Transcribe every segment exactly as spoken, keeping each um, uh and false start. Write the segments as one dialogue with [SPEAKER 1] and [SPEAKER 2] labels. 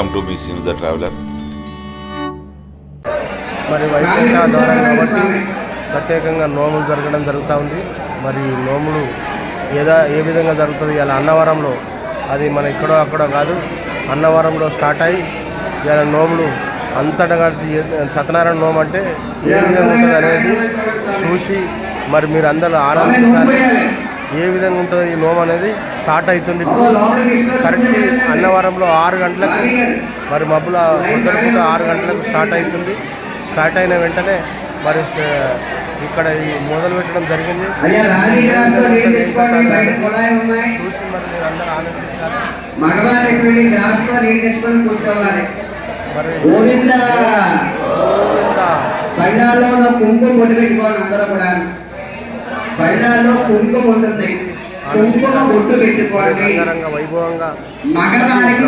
[SPEAKER 1] Welcome to B C News The Traveler.
[SPEAKER 2] మరి వైకుంఠ ద్వారం కాబట్టి ప్రత్యేకంగా నోములు జరగడం జరుగుతూ ఉంది. మరి నోములు ఏదా ఏ విధంగా జరుగుతుంది ఇలా అన్నవరంలో, అది మన ఇక్కడో అక్కడో కాదు, అన్నవరంలో స్టార్ట్ అయ్యి ఇలా నోములు అంతటా కలిసి సత్యనారాయణ నోము అంటే ఏ విధంగా ఉంటుంది అనేది చూసి మరి మీరు అందరూ ఆనందించాలి. ఏ విధంగా ఉంటుంది ఈ నోము అనేది స్టార్ట్ అవుతుంది. ఇప్పుడు కరెక్ట్ అన్నవరంలో ఆరు గంటలకు మరి మబ్బుల పొద్దున ఆరు గంటలకు స్టార్ట్ అవుతుంది. స్టార్ట్ అయిన వెంటనే మరి ఇక్కడ ఈ మొదలు పెట్టడం జరిగింది. చూసి మరి మీరు అందరూ ఆనందించాలి.
[SPEAKER 3] బళ్ళాల్లో కుంకుమ బొట్టు పెట్టుకోవాలి. అందరూ కూడా బళ్ళాల్లో కుంకుమ ఉంటుంది, కుంకుమ బొట్టు పెట్టుకోండి.
[SPEAKER 2] వైభవంగా
[SPEAKER 3] మగవారికి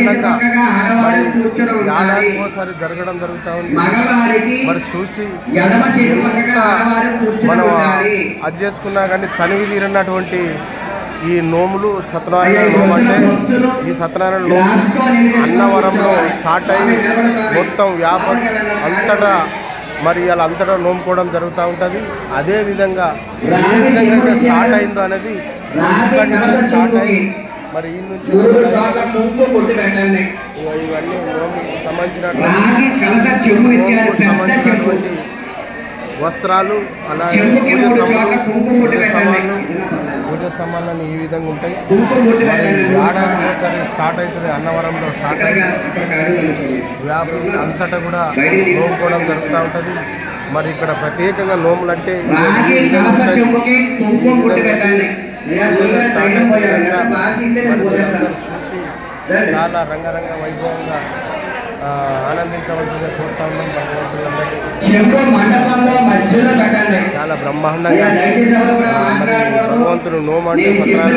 [SPEAKER 2] ఒకసారి జరగడం జరుగుతూ ఉంది.
[SPEAKER 3] మగవారికి
[SPEAKER 2] మరి చూసి
[SPEAKER 3] ఎడమ చేతి పక్కగా ఆడవారు
[SPEAKER 2] మనం అది చేసుకున్నా కానీ తనివి తీరినటువంటి ఈ నోములు సత్యనారాయణ నోము అంటే ఈ సత్యనారాయణ నోము అన్నవరంలో స్టార్ట్ అయ్యి మొత్తం వ్యాపారం అంతటా మరి అలా అంతటా నోముకోవడం జరుగుతూ ఉంటుంది. అదేవిధంగా ఏ విధంగా అయితే స్టార్ట్ అయిందో అనేది స్టార్ట్ అయ్యి మరి ఈ నుంచి ఇవన్నీ నోముకు సంబంధించినటువంటి వస్త్రాలు, అలాగే పూజ సామాన్లు ఈ విధంగా ఉంటాయి. ఏడాది ఒకసారి స్టార్ట్ అవుతుంది అన్నవరంలో స్టార్ట్ అయ్యి వ్యాపారం అంతటా కూడా నోముకోవడం జరుగుతూ ఉంటుంది. మరి ఇక్కడ ప్రత్యేకంగా నోములు అంటే చాలా రంగరంగ వైభవంగా ఆనందించవలసిందిగా కోరుతా ఉన్నాం. చాలా బ్రహ్మాండంగా భగవంతుడు నోము అంటే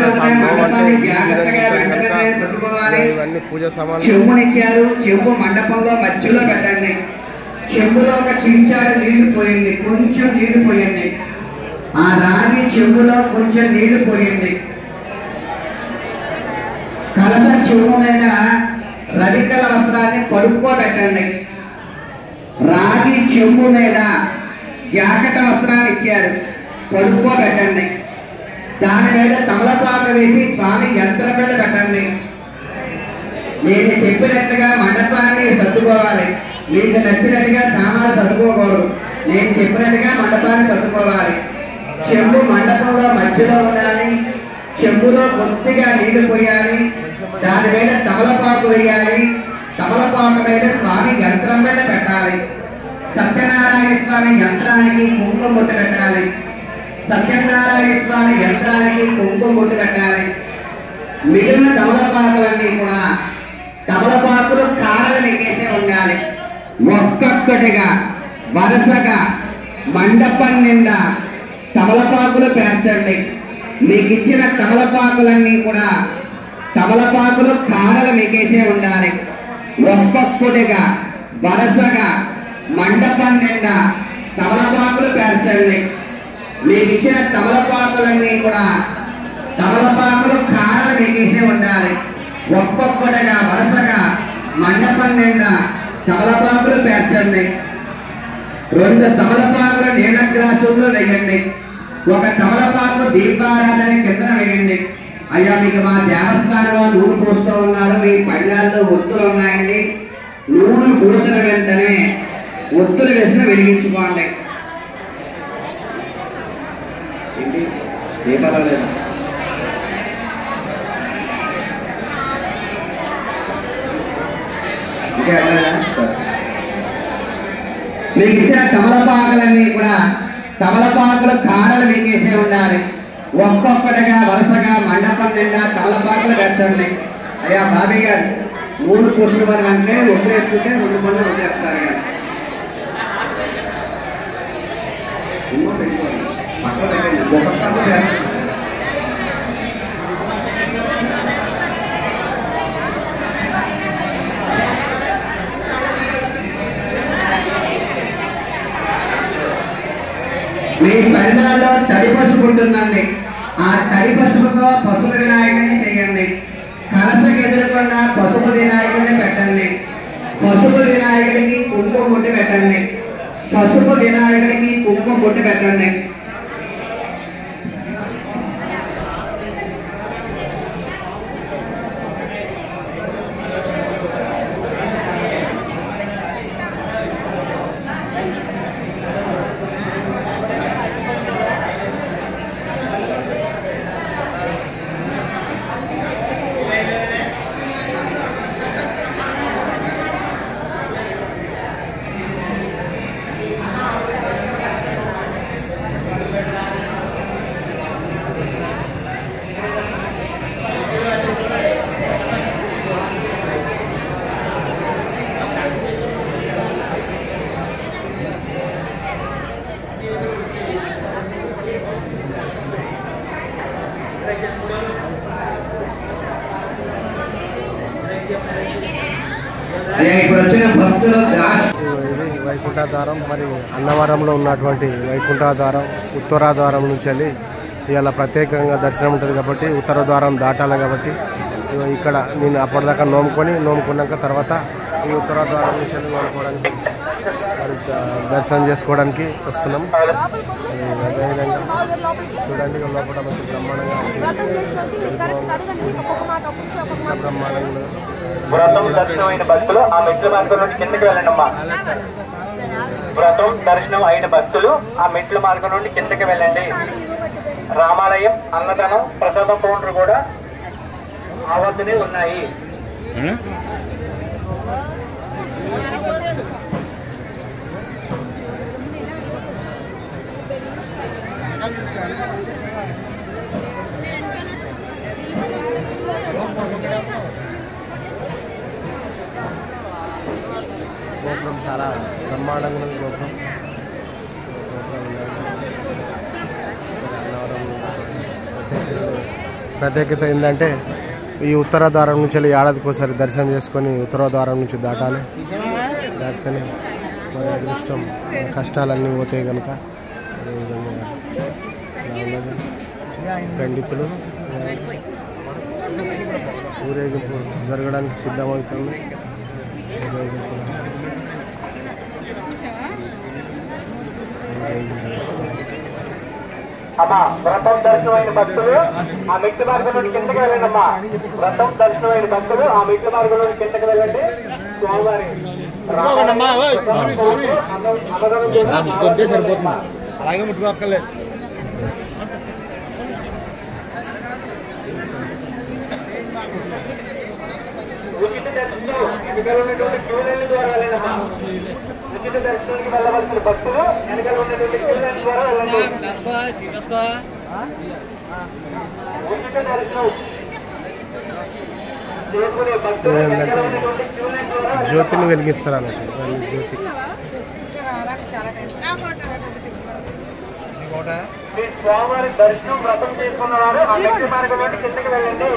[SPEAKER 2] ఇవన్నీ పూజ సామాన్లు
[SPEAKER 3] చెంబునిచ్చారు. చెంబు మండపంలో మధ్యలో పెట్టండి. చెంబులో ఒక చించాడు నీళ్లు పోయింది, కొంచెం నీళ్లు పోయండి. ఆ రాగి చెంబులో కొంచెం నీళ్లు పోయండి. కలస చెంబు మీద రవికల వస్త్రాన్ని పడుకోబెట్టండి. రాగి చెంబు మీద జాకెట్ వస్త్రాన్ని ఇచ్చారు, పడుకోబెట్టండి. దాని మీద తమలపాకు వేసి స్వామి యంత్రం మీద పెట్టండి. నేను చెప్పినట్లుగా మండపాన్ని సర్దుకోవాలి. మీకు నచ్చినట్టుగా సామాన్లు సర్దుకోకూడదు. నేను చెప్పినట్టుగా మండపాన్ని సర్దుకోవాలి. చెంబు మండపంలో మధ్యలో ఉండాలి. చెంబులో కొద్దిగా నీళ్లు పోయాలి. దాని మీద తమలపాకు వేయాలి. తమలపాకు మీద స్వామి యంత్రం మీద పెట్టాలి. సత్యనారాయణ స్వామి యంత్రానికి కుంకుమ బొట్టు పెట్టాలి. సత్యనారాయణ స్వామి యంత్రానికి కుంకుమ బొట్టు పెట్టాలి. మిగిలిన తమలపాకులన్నీ కూడా తమలపాకులు కాడలు మిగేసే ఉండాలి. ఒక్కొక్కటిగా వరుసగా మండపం నిండా తమలపాకులు పేర్చండి. మీకు ఇచ్చిన తమలపాకులన్నీ కూడా తమలపాకులు కాడలు మిగేసే ఉండాలి. ఒక్కొక్కటిగా వరుసగా మండపం నిండా తమలపాకులు పేర్చండి. మీకు ఇచ్చిన తమలపాకులన్నీ కూడా తమలపాకులు కాడలు మిగేసే ఉండాలి. ఒక్కొక్కటిగా వరుసగా మండపం నిండా తమలపాకులు పేర్చండి. రెండు తమలపాకులు నీళ్ళ గ్లాసుల్లో వేయండి. ఒక తమలపాకు దీపారాధన కింద వేయండి. అయ్యా, మీకు మా దేవస్థానంలో నూనె పోస్తూ ఉన్నారు, మీ పళ్ళాల్లో ఒత్తులు ఉన్నాయండి. నూనె పోసిన వెంటనే ఒత్తులు వేసిన వెలిగించుకోండి. దీపాలు లేదు. మీకు ఇచ్చిన తమలపాకులన్నీ కూడా తమలపాకులు కాడలు మింగేసే ఉండాలి. ఒక్కొక్కటిగా వరుసగా మండపం నిండా తమలపాకులు పెంచండి. అయ్యా బాబీ గారు, మూడు పూసులు మనం అంటే ఒప్పుడు వేసుకుంటే రెండు పనులు వదిలేస్తారు. మీ పళ్ళాల్లో తడి పసుపు ఉంటుందండి. ఆ తడి పసుపుతో పసుపు వినాయకుడిని చేయండి. కలసకి ఎదురుగా ఎదురుగుండా పసుపు వినాయకుడిని పెట్టండి. పసుపు వినాయకుడికి కుంకుమ బొట్టు పెట్టండి. పసుపు వినాయకుడికి కుంకుమ బొట్టు పెట్టండి. ఇప్పుడు వచ్చిన భక్తులు
[SPEAKER 2] ఇది వైకుంఠ ద్వారం. మరి అన్నవరంలో ఉన్నటువంటి వైకుంఠ ద్వారం ఉత్తర ద్వారం నుంచి వెళ్ళి ఇవాళ ప్రత్యేకంగా దర్శనం ఉంటుంది కాబట్టి ఉత్తర ద్వారం దాటాలి కాబట్టి ఇక్కడ నేను అప్పటిదాకా నోముకొని నోముకున్నాక తర్వాత ఈ ఉత్తర ద్వారం నుంచి వెళ్ళి నోముకోవడానికి మరి దర్శనం చేసుకోవడానికి వస్తున్నాం. అదేవిధంగా చూడండి లోపల మంచి బ్రహ్మాండంగా బ్రహ్మాండంగా
[SPEAKER 1] వ్రతం దర్శనం అయిన భక్తులు ఆ మెట్ల మార్గం నుండి కిందకి వెళ్ళండి అమ్మా. వ్రతం దర్శనం అయిన భక్తులు ఆ మెట్ల మార్గం నుండి కిందకి వెళ్ళండి. రామాలయం, అన్నదానం, ప్రసాదం కౌంటర్ కూడా ఆ వద్దనే ఉన్నాయి.
[SPEAKER 2] గోపురం చాలా బ్రహ్మాండంగా ఉంది. గోపురం ప్రత్యేకత ఏంటంటే ఈ ఉత్తర ద్వారం నుంచి వెళ్ళి ఏడాదికి ఒకసారి దర్శనం చేసుకొని ఉత్తర ద్వారం నుంచి దాటాలి. దాటితేనే మరి అదృష్టం కష్టాలన్నీ పోతాయి కనుక అదేవిధంగా పండితులు ఊరేగింపు జరగడానికి సిద్ధమవుతుంది.
[SPEAKER 1] అమ్మా వ్రతం దర్శనం అయిన భక్తులు ఆ మెట్ల మార్గం నుండి కిందకి వెళ్ళండి అమ్మా. వ్రతం దర్శనం అయిన భక్తులు ఆ మెట్ల మార్గం నుండి కిందకి వెళ్ళండి. స్వామివారి
[SPEAKER 4] అలాగే ముట్టుకోక్కర్లేదు.
[SPEAKER 1] ఉచిత దర్శనం వెనుకల ఉన్నటువంటి క్యూ లైన్ ద్వారా వెళ్ళండమ్మా. ఉచిత దర్శనానికి వెళ్ళవలసిన భక్తులు వెనుకల ఉన్నటువంటి క్యూ లైన్ ద్వారా వెళ్ళండి. ఉచిత దర్శనం చేసుకునే భక్తులు వెనుకల ఉన్నటువంటి క్యూ లైన్ ద్వారా
[SPEAKER 2] జ్యోతిని వెలిగిస్తారు అన్నట్టు. జ్యోతి
[SPEAKER 1] మీ స్వామివారి దర్శనం వ్రతం చేసుకున్నవారు ఆ మెట్ల మార్గం నుండి కిందకి వెళ్ళండి.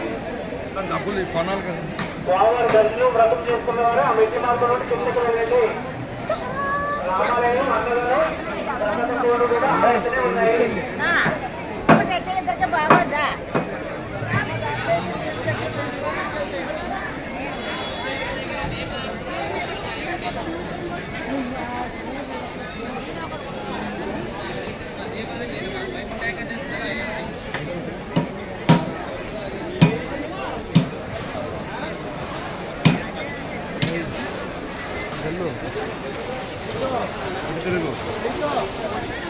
[SPEAKER 1] స్వామివారి దర్శనం వ్రతం చేసుకున్నవారు ఆ మెట్ల మార్గం నుండి కిందకి వెళ్ళండి. రామాలయం, అన్నదానం, ప్రసాదం కూడా అందరికీ ఉన్నాయి.
[SPEAKER 2] తిరుగు